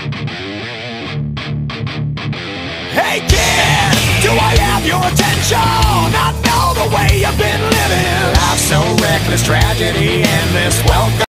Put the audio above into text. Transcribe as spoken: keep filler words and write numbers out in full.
Hey kid, do I have your attention? I know the way you've been living. Life's so reckless, tragedy endless. Welcome